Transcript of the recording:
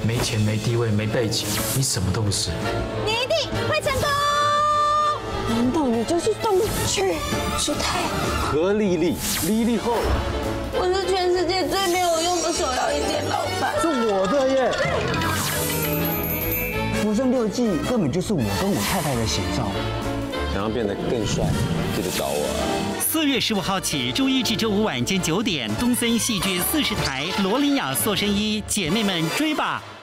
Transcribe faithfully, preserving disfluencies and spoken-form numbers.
没钱、没地位、没背景，你什么都不是。 你一定会成功。难道你就是上不去？舒泰， 何丽丽，丽丽后， 我是全世界最没有用的手摇饮店老板。 是我的耶！ 福生六记根本就是我跟我太太的写照。 想要变得更帅，记得找我。 四月十五号起，周一至周五晚间九点，东森戏剧四十台，罗琳雅塑身衣，姐妹们追吧！